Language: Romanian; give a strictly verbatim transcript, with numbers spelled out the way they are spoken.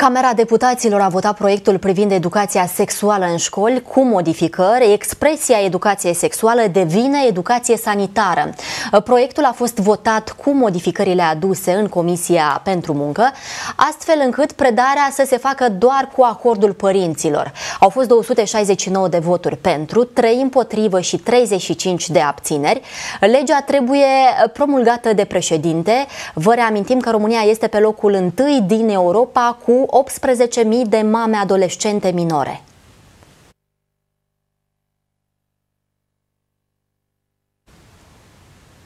Camera Deputaților a votat proiectul privind educația sexuală în școli cu modificări. Expresia educație sexuală devine educație sanitară. Proiectul a fost votat cu modificările aduse în Comisia pentru Muncă, astfel încât predarea să se facă doar cu acordul părinților. Au fost două sute șaizeci și nouă de voturi pentru, trei împotrivă și treizeci și cinci de abțineri. Legea trebuie promulgată de președinte. Vă reamintim că România este pe locul întâi din Europa cu optsprezece mii de mame adolescente minore.